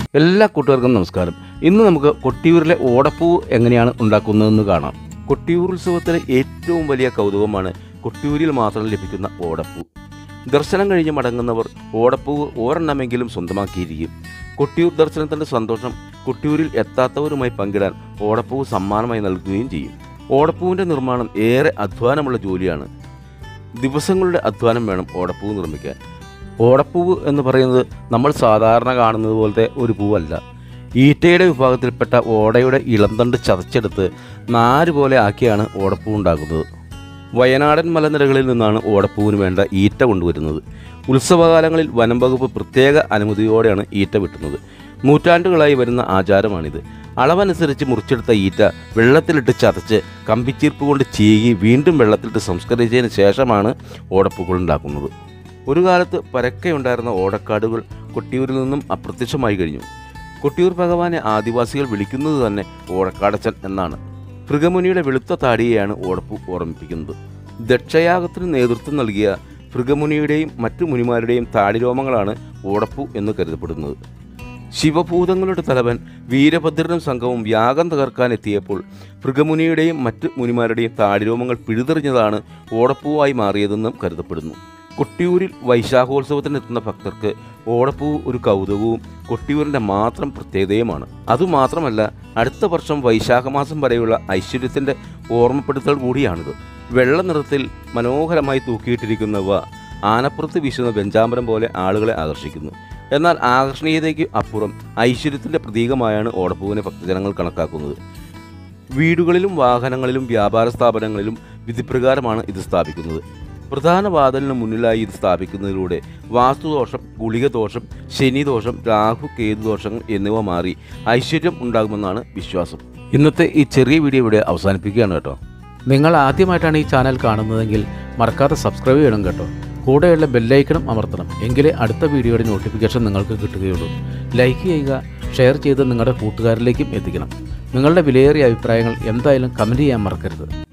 എല്ലാ കൂട്ടുകാർക്കും നമസ്കാരം. ഇന്ന് നമുക്ക് കൊട്ടിയൂരിലെ ഓടപ്പൂവ് എങ്ങനെയാണ് ഉണ്ടാക്കുന്നതെന്ന് കാണാം. കൊട്ടിയൂർ ഉത്സവത്തിലെ ഏറ്റവും വലിയ കൗതുകമാണ് കൊട്ടിയൂരിൽ മാത്രം ലഭിക്കുന്ന ഓടപ്പൂ. ദർശനം കഴിഞ്ഞ് മടങ്ങുന്നവർ ഓടപ്പൂവ് ഒരെണ്ണമെങ്കിലും സ്വന്തമാക്കിയിരിക്കും. കൊട്ടിയൂർ ദർശനത്തിൻ്റെ സന്തോഷം കൊട്ടിയൂരിൽ എത്താത്തവരുമായി പങ്കിടാൻ ഓടപ്പൂവ് സമ്മാനമായി നൽകുകയും ചെയ്യും. ഓടപ്പൂവിൻ്റെ നിർമ്മാണം ഏറെ അധ്വാനമുള്ള ജോലിയാണ്. ദിവസങ്ങളുടെ അധ്വാനം വേണം ഓടപ്പൂവ് നിർമ്മിക്കാൻ. ഓടപ്പൂവ് എന്ന് പറയുന്നത് നമ്മൾ സാധാരണ കാണുന്നത് പോലത്തെ ഒരു പൂവല്ല. ഈറ്റയുടെ വിഭാഗത്തിൽപ്പെട്ട ഓടയുടെ ഇളംതണ്ട് ചതച്ചെടുത്ത് നാര് പോലെ ആക്കിയാണ് ഓടപ്പൂ ഉണ്ടാക്കുന്നത്. വയനാടൻ മലനിരകളിൽ നിന്നാണ് ഓടപ്പൂവിന് വേണ്ട ഈറ്റ കൊണ്ടുവരുന്നത്. ഉത്സവകാലങ്ങളിൽ വനം വകുപ്പ് പ്രത്യേക അനുമതിയോടെയാണ് ഈറ്റ വെട്ടുന്നത്. നൂറ്റാണ്ടുകളായി വരുന്ന ആചാരമാണിത്. അളവനുസരിച്ച് മുറിച്ചെടുത്ത ഈറ്റ വെള്ളത്തിലിട്ട് ചതച്ച് കമ്പിച്ചീർപ്പ് കൊണ്ട് ചീകി വീണ്ടും വെള്ളത്തിലിട്ട് സംസ്കരിച്ചതിന് ശേഷമാണ് ഓടപ്പൂക്കൾ ഉണ്ടാക്കുന്നത്. ഒരു കാലത്ത് പരക്കെയുണ്ടായിരുന്ന ഓടക്കാടുകൾ കൊട്ടിയൂരിൽ നിന്നും അപ്രത്യക്ഷമായി കഴിഞ്ഞു. കൊട്ടിയൂർ ഭഗവാനെ ആദിവാസികൾ വിളിക്കുന്നത് തന്നെ ഓടക്കാടച്ചൻ എന്നാണ്. ഭൃഗമുനിയുടെ വെളുത്ത താടിയെയാണ് ഓടപ്പൂ ഓർമ്മിപ്പിക്കുന്നത്. ദക്ഷയാഗത്തിന് നേതൃത്വം നൽകിയ ഭൃഗമുനിയുടെയും മറ്റു മുനിമാരുടെയും താടിരോമങ്ങളാണ് ഓടപ്പൂ എന്ന് കരുതപ്പെടുന്നത്. ശിവഭൂതങ്ങളുടെ തലവൻ വീരഭദ്രനും സംഘവും യാഗം തകർക്കാൻ എത്തിയപ്പോൾ ഭൃഗമുനിയുടെയും മറ്റു മുനിമാരുടെയും താടിരോമങ്ങൾ പിഴുതെറിഞ്ഞതാണ് ഓടപ്പൂവായി മാറിയതെന്നും കരുതപ്പെടുന്നു. കൊട്ടിയൂരിൽ വൈശാഖോത്സവത്തിനെത്തുന്ന ഭക്തർക്ക് ഓടപ്പൂവ് ഒരു കൗതുകവും കൊട്ടിയൂരിൻ്റെ മാത്രം പ്രത്യേകതയുമാണ്. അതുമാത്രമല്ല, അടുത്ത വർഷം വൈശാഖമാസം വരെയുള്ള ഐശ്വര്യത്തിൻ്റെ ഓർമ്മപ്പെടുത്തൽ കൂടിയാണിത്. വെള്ള നിറത്തിൽ മനോഹരമായി തൂക്കിയിട്ടിരിക്കുന്നവ ആനപ്പുറത്ത് വീശുന്ന വെഞ്ചാമരം പോലെ ആളുകളെ ആകർഷിക്കുന്നു. എന്നാൽ ആകർഷണീയതയ്ക്ക് അപ്പുറം ഐശ്വര്യത്തിൻ്റെ പ്രതീകമായാണ് ഓടപ്പൂവിനെ ഭക്തജനങ്ങൾ കണക്കാക്കുന്നത്. വീടുകളിലും വാഹനങ്ങളിലും വ്യാപാര സ്ഥാപനങ്ങളിലും വിധിപ്രകാരമാണ് ഇത് സ്ഥാപിക്കുന്നത്. പ്രധാന വാതിലിന് മുന്നിലായി ഇത് സ്ഥാപിക്കുന്നതിലൂടെ വാസ്തുദോഷം, ഗുളികദോഷം, ശനിദോഷം, രാഹു കേതു ദോഷങ്ങൾ എന്നിവ മാറി ഐശ്വര്യം ഉണ്ടാകുമെന്നാണ് വിശ്വാസം. ഇന്നത്തെ ഈ ചെറിയ വീഡിയോ ഇവിടെ അവസാനിപ്പിക്കുകയാണ് കേട്ടോ. നിങ്ങൾ ആദ്യമായിട്ടാണ് ഈ ചാനൽ കാണുന്നതെങ്കിൽ മറക്കാതെ സബ്സ്ക്രൈബ് ചെയ്യണം കേട്ടോ. കൂടെയുള്ള ബെല്ലൈക്കണും അമർത്തണം. എങ്കിലേ അടുത്ത വീഡിയോയുടെ നോട്ടിഫിക്കേഷൻ നിങ്ങൾക്ക് കിട്ടുകയുള്ളൂ. ലൈക്ക് ചെയ്യുക, ഷെയർ ചെയ്ത് നിങ്ങളുടെ കൂട്ടുകാരിലേക്കും എത്തിക്കണം. നിങ്ങളുടെ വിലയേറിയ അഭിപ്രായങ്ങൾ എന്തായാലും കമൻറ്റ് ചെയ്യാൻ മറക്കരുത്.